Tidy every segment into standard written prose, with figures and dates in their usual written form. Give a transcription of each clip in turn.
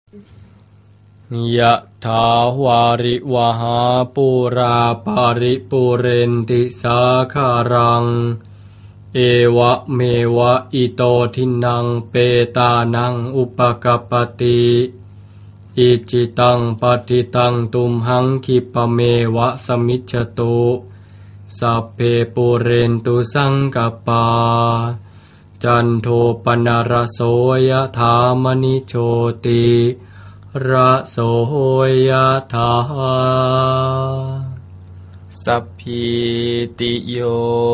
ยะถาวาริวหาปูราปาริปุเรนติสาคารังเอวะเมวะอิโตทินังเปตานังอุปกัปปติอิจิตังปฏิตังตุมหังคิปะเมวะสมิจฉตุสัพเพปุเรนตุสังกปาจันโทปนรโสยถามณิโชติระโสยถาสัพพิติโย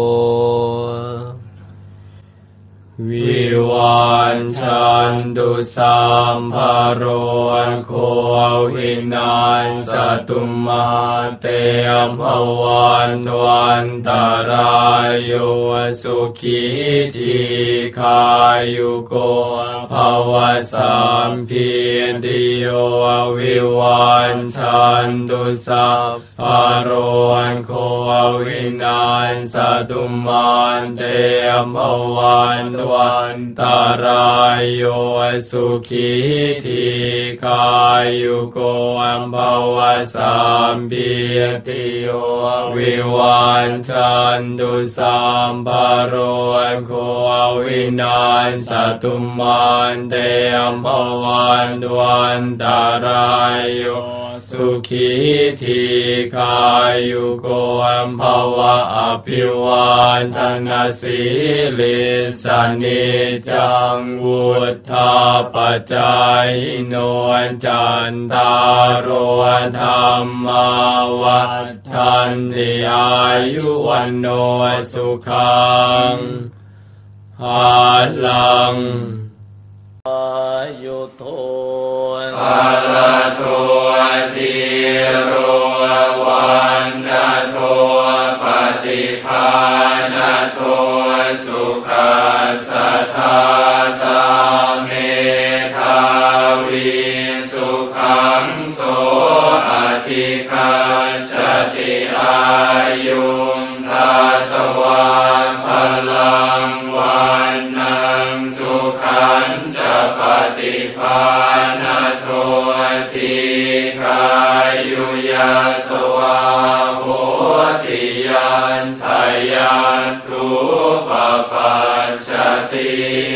วิวันชันตุสัมภโรโควินาศตุมาเตภวันตวันตารายโยสุขีทีขายุโกภวสัมภิติโยวิวันชันตุสัพพโรโควินาศตุมาเตภวันตวันตารายโยสุขีทีขายุโกภวสัมภิติโยวิวันชันตุสัมภโรโควินาศตุมาเตภวันตวันตารายโยสุขีทีขายุโกภวะอภิวาทนาสีลิสนิจังวุฒาปัจจายโนจันตารโอธรรมาวัฏทันติอายุวันโนสุขังภาลังอายุโทภาลโทติโรวันนาโทปฏิภาณโทสุขัสสะทาตาเมธาวิสุขังโสอธิคัจฉติอายุทาตวาภลังวันนังสุขันจะปฏิภาณโททีขายุยาสวาโหติยันทายันทุปปัจจติ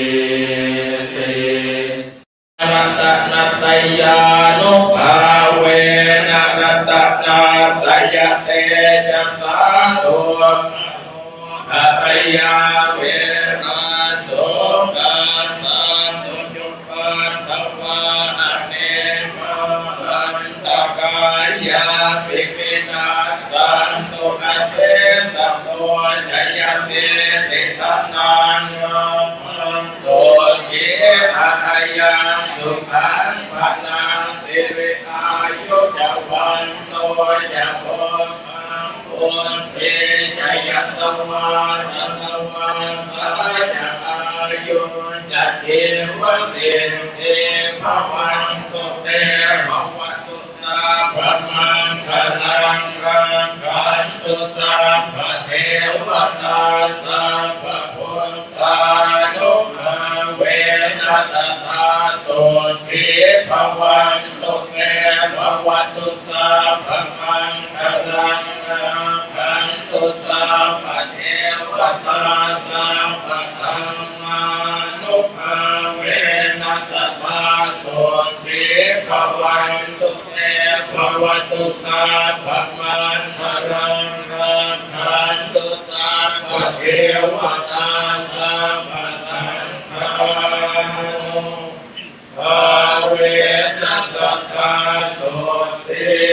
นัตนัตยานุภาเวนะนัตนาตยเตจัสสาตุอัปยาเวนะโสกาสันตุจุปัฏฐวาอเนกขันตกายาภิกขินาสันตุอาเสสัมโตจยเสติตนังโสกิอายังสุขังภะนังสิริอายุจวันโตจะโพธังปุญเทจยัตวาสัตวาสาจะอายุจะเทวสิทธิภวันตุเตภวตุสาพมังคลังรังขันตุสาพเทวตาสาพพุทธานุภาเวนัสตาโสทิภวันตุเตภวตุสาพมังคลังรังขันตุสาพเทวตาสาพธรรมานุภาเวนัสตาโสทิภวันตุเตภวตุสาพมังคลังรังขันตุสาพเทวตาสาพสังฆานุภาเวนัสตาโสทิ